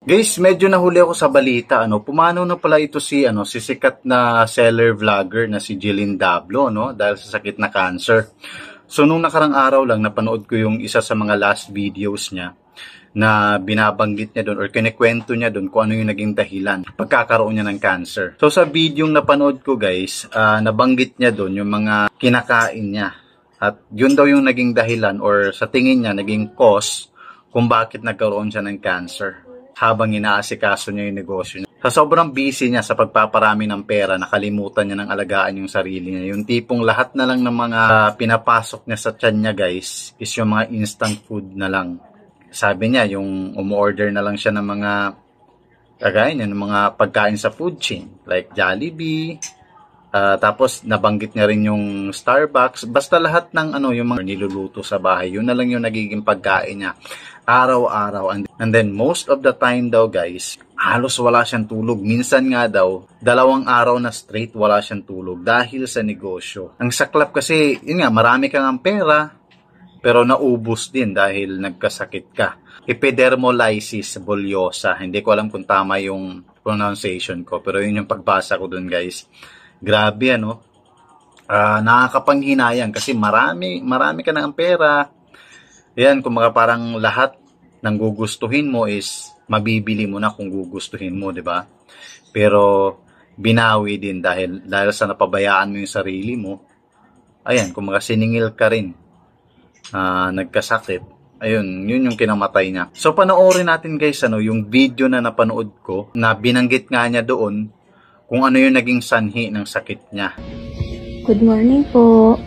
Guys, medyo nahuli ako sa balita, pumanaw na pala ito si sikat na seller vlogger na si Jillian Dablo, dahil sa sakit na cancer. So, nung nakarang araw lang, napanood ko yung isa sa mga last videos niya na binabanggit niya doon or kinikwento niya doon kung ano yung naging dahilan pagkakaroon niya ng cancer. So, sa video yung napanood ko guys, nabanggit niya doon yung mga kinakain niya. At yun daw yung naging dahilan or sa tingin niya, naging cause kung bakit nagkaroon siya ng cancer. Habang inaasikaso niya yung negosyo niya. Sa sobrang busy niya sa pagpaparami ng pera, nakalimutan niya ng alagaan yung sarili niya. Yung tipong lahat na lang ng mga pinapasok niya sa tiyan niya guys, is yung mga instant food na lang. Sabi niya, yung umu-order na lang siya ng mga kagaya niya, ng mga pagkain sa food chain. Like Jollibee, tapos nabanggit niya rin yung Starbucks. Basta lahat ng yung mga niluluto sa bahay, yun na lang yung nagiging pagkain niya. Araw-araw. And then most of the time daw guys, halos wala siyang tulog. Minsan nga daw, 2 araw na straight wala siyang tulog dahil sa negosyo. Ang saklap kasi, yun nga, marami kang ang pera, pero naubos din dahil nagkasakit ka. Epidermolysis bullosa. Hindi ko alam kung tama yung pronunciation ko, pero yun yung pagbasa ko dun guys. Grabe nakakapanghinayang kasi marami ka na ang pera. Yan, kumbaga parang lahat ng gugustuhin mo is mabibili mo na kung gugustuhin mo, 'di ba? Pero binawi din dahil sa napabayaan mo yung sarili mo. Ayan, kumbaga siningil ka rin. Nagkasakit. Ayun, yun yung kinamatay niya. So panoorin natin guys yung video na napanood ko na binanggit nga niya doon kung ano yung naging sanhi ng sakit niya. Good morning po.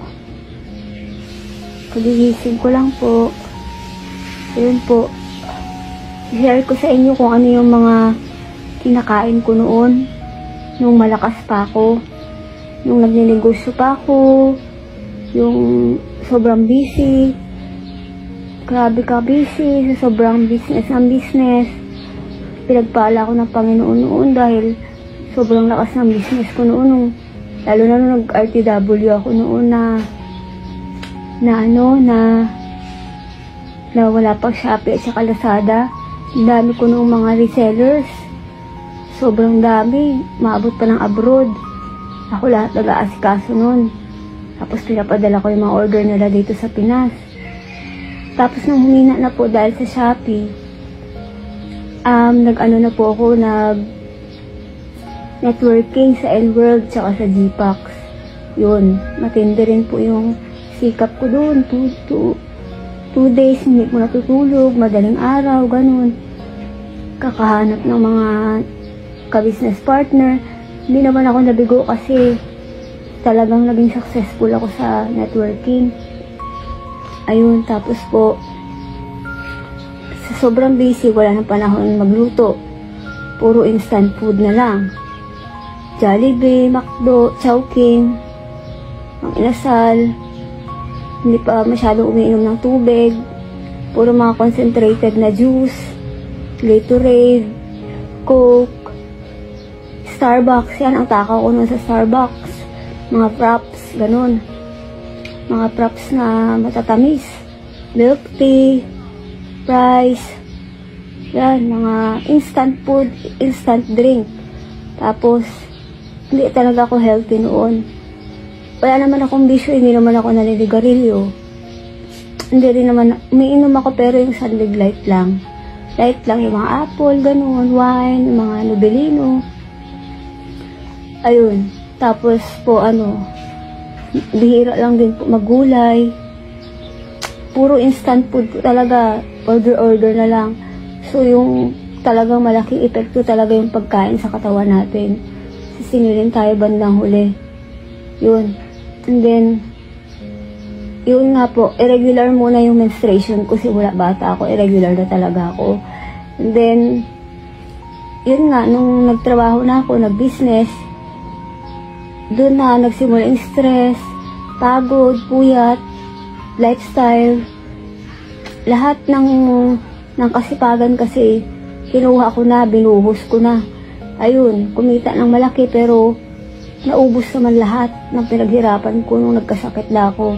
Kagigising ko lang po. Ayun po. I-share ko sa inyo kung ano yung mga kinakain ko noon. Nung malakas pa ako. Nung nagninegosyo pa ako. Yung sobrang busy. Grabe ka busy. Sa sobrang business ng business. Pinagpala ako ng Panginoon noon dahil sobrang lakas ng business ko noon. Lalo na nung nag-RTW ako noon na wala pang Shopee at saka Lazada. Ang dami ko noong mga resellers. Sobrang dami. Maabot pa ng abroad. Ako lahat nag-aasikaso noon. Tapos pinapadala ko yung mga order nila dito sa Pinas. Tapos nung humina na po dahil sa Shopee, na po ako, networking sa L-World tsaka sa GPAX. Yun, matindi rin po yung sikap ko doon. 2 days hindi ko natutulog, madaling araw, ganun. Kakahanap ng mga ka-business partner. Hindi naman ako nabigo kasi talagang naging successful ako sa networking. Ayun, tapos po, sa sobrang busy, wala nang panahon magluto. Puro instant food na lang. Jollibee, McDo, Chowking, ang inasal, hindi pa masyadong umiinom ng tubig, puro mga concentrated na juice, Gatorade, Coke, Starbucks, yan ang takaw ko nun sa Starbucks, mga props, ganun, mga props na matatamis, milk tea, rice, yan, mga instant food, instant drink, tapos, hindi talaga ako healthy noon. Wala naman akong bisyo, hindi naman ako naniligarilyo. Hindi rin naman, umiinom ako pero yung sunlig light lang. Light lang yung mga apple, ganun, wine, yung mga Nobelino. Ayun. Tapos po bihira lang din po magulay. Puro instant food po talaga, order na lang. So yung talagang malaking epekto talaga yung pagkain sa katawan natin. Sisingilin tayo bandang huli. Yun. And then, yun nga po, irregular muna yung menstruation ko. Simula bata ako, irregular na talaga ako. And then, yun nga, nung nagtrabaho na ako, nag-business, doon na nagsimula yung stress, pagod, puyat, lifestyle, lahat ng kasipagan kasi, kinuha ko na, binuhos ko na. Ayun, kumita ng malaki pero naubos naman lahat ng pinaghirapan ko nung nagkasakit na ako.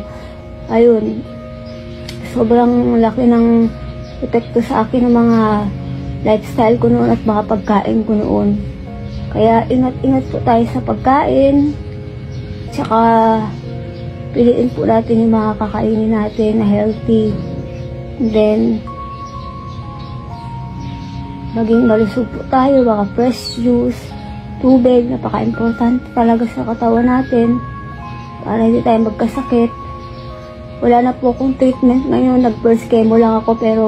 Ayun, sobrang laki ng epekto sa akin ng mga lifestyle ko noon at mga pagkain ko noon. Kaya ingat-ingat po tayo sa pagkain. Tsaka piliin po natin yung mga kakainin natin na healthy. And then, maging malusog po tayo, mga fresh juice, tubig, napaka-importante talaga sa katawan natin para hindi tayo magkasakit. Wala na po akong treatment ngayon, nag-first chemo lang ako pero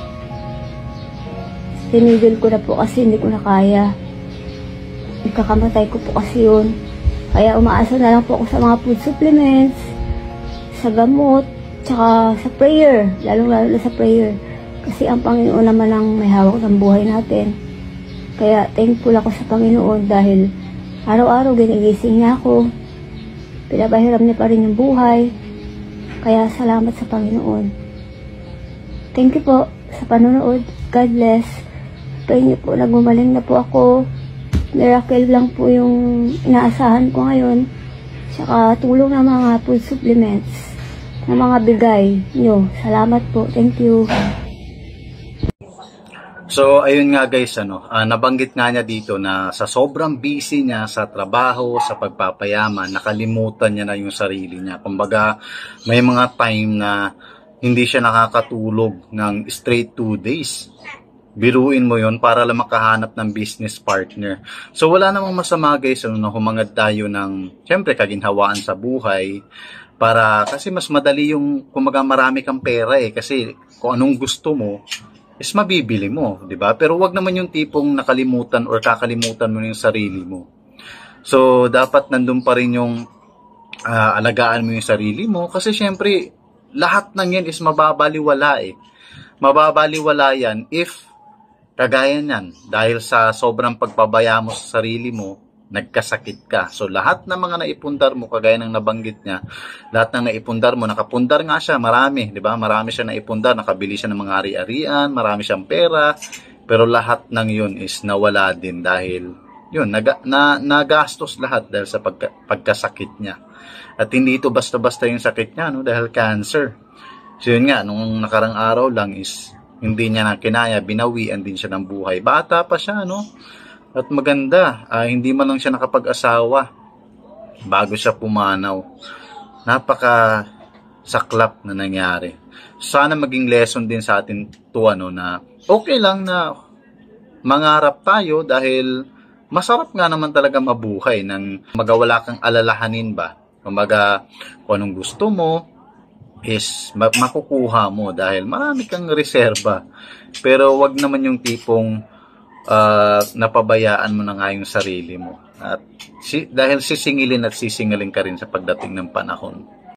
tinigil ko na po kasi hindi ko na kaya. Ikakamatay ko po kasi yun. Kaya umaasa na lang po ako sa mga food supplements, sa gamot, tsaka sa prayer, lalong-lalo sa prayer. Kasi ang Panginoon naman ang may hawak ng buhay natin. Kaya thankful ako sa Panginoon dahil araw-araw ginigising niya ako. Pinapahiram niya pa rin yung buhay. Kaya salamat sa Panginoon. Thank you po sa panonood. God bless. Pray niyo po, nagmamaling na po ako. Miracle lang po yung inaasahan ko ngayon. Tsaka tulong ng mga food supplements na mga bigay nyo. Salamat po. Thank you. So, ayun nga guys, nabanggit nga niya dito na sa sobrang busy niya sa trabaho, sa pagpapayaman, nakalimutan niya na yung sarili niya. Kumbaga, may mga time na hindi siya nakakatulog ng straight 2 days. Biruin mo yon para lang makahanap ng business partner. So, wala namang masama guys, na humangad tayo ng, syempre, kaginhawaan sa buhay. Kasi mas madali yung, kumbaga marami kang pera kasi kung anong gusto mo, is mabibili mo, di ba? Pero wag naman yung tipong nakalimutan or kakalimutan mo yung sarili mo. So, dapat nandun pa rin yung alagaan mo yung sarili mo kasi syempre, lahat ng yan is mababaliwala Mababaliwala yan if kagaya niyan, dahil sa sobrang pagpabaya mo sa sarili mo, nagkasakit ka. So, lahat ng mga naipundar mo, kagaya ng nabanggit niya, lahat ng naipundar mo, nakapundar nga siya, marami, di ba? Marami siya naipundar, nakabili siya ng mga ari-arian, marami siyang pera, pero lahat ng yun is nawala din dahil, yun, nagastos lahat dahil sa pagkasakit niya. At hindi ito basta-basta yung sakit niya, dahil cancer. So, yun nga, nung nakarang araw lang is, hindi niya na kinaya, binawian din siya ng buhay. Bata pa siya, At maganda, hindi man lang siya nakapag-asawa bago siya pumanaw. Napaka saklap na nangyari. Sana maging lesson din sa atin to na okay lang na mangarap tayo dahil masarap nga naman talaga mabuhay nang magawala kang alalahanin ba. Kumbaga, kung anong gusto mo is makukuha mo dahil marami kang reserba. Pero wag naman yung tipong napabayaan mo na nga yung sarili mo. At dahil sisingilin at sisingalin ka rin sa pagdating ng panahon.